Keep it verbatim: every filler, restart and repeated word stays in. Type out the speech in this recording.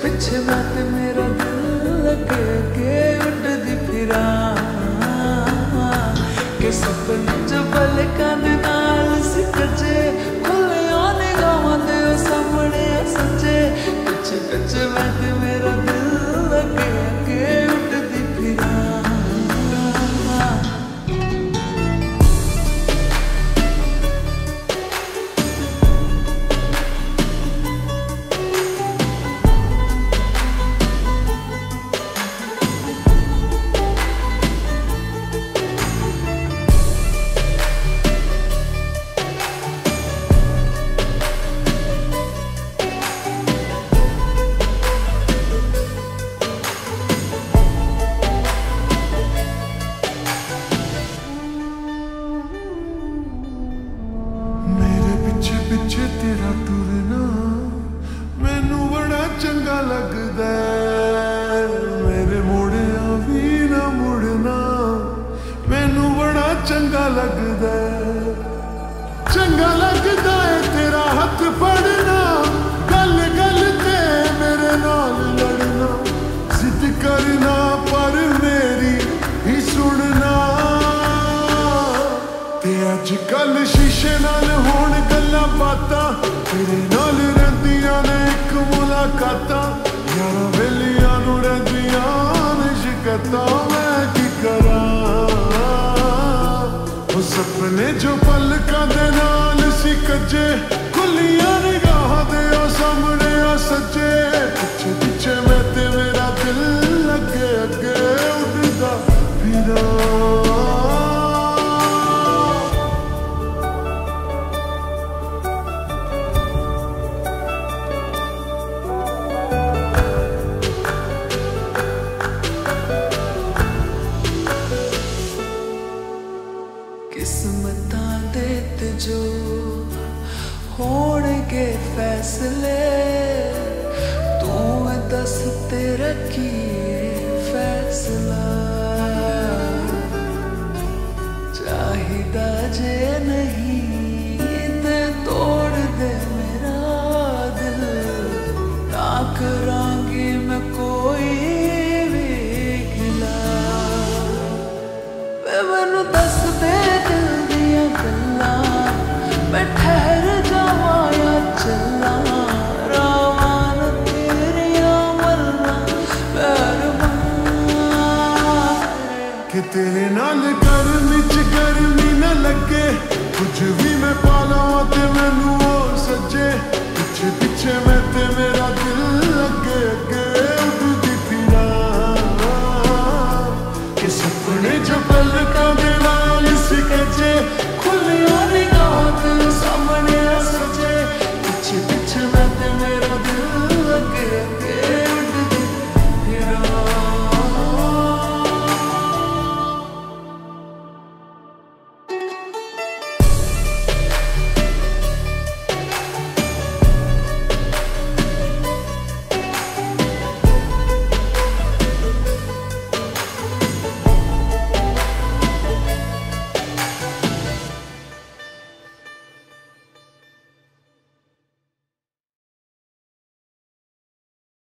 पिछे मैं ते मेरा दिल लगे के उड़दी फिरा के सपने च पलकां दे नाल सिकजे खुले आने गावां दे सामने सच्चे पिछे पिछे मैं ते मेरा दिल लगे के उड़दी फिरा पिछे तेरा तुरना मैनू बड़ा चंगा लगदा मेरे मुड़िया भी ना मुड़ना मैनू बड़ा चंगा लगदा चंगा लगदा है तेरा हाथ फड़ना गल गल ते मेरे नाल लड़ना जिद करना पर मेरी ही सुनना ते अज कल शीशे नाल होण गल्लां बातां तेरे नाल रहिंदियां ने इक मुलाकातां यारां वेलियां नूं रहिंदियां ने शिकतां मैं की करां ओ सपने जो पलकां दे नाल सी कज्जे खुलियां निगाहां दे ओ सामने आ सज्जे पिछे पिछे मैं ते मेरा दिल लगे अगे उड़दा फिरां किस्मतां दे ते जो होणगे फैसले तू दस तेरा की फैसला चाहिदा जे नहीं ते तोड़ दे मेरा दिल ना करांगी मैं कोई भी गिला वे मैनू दस दे दिल दियां गल्लां बैठे